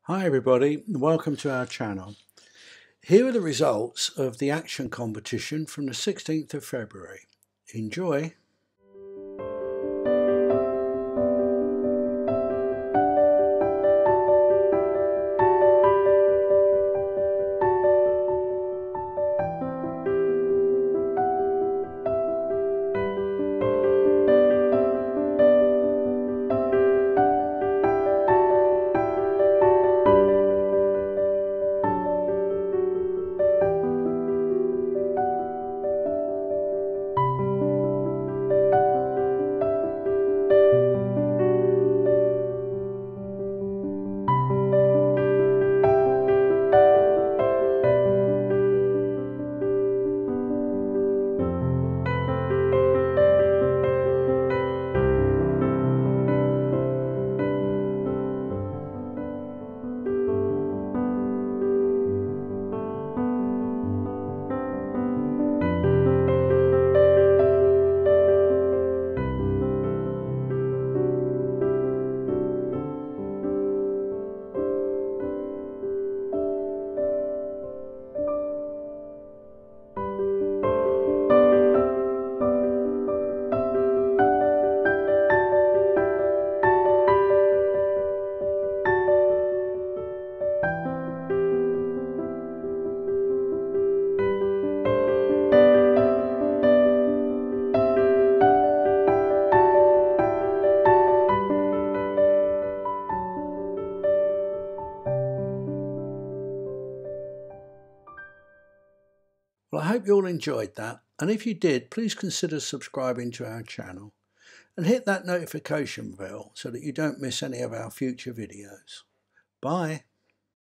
Hi everybody, welcome to our channel. Here are the results of the action competition from the 16th of February. Enjoy! Well, I hope you all enjoyed that, and if you did, please consider subscribing to our channel and hit that notification bell so that you don't miss any of our future videos. Bye!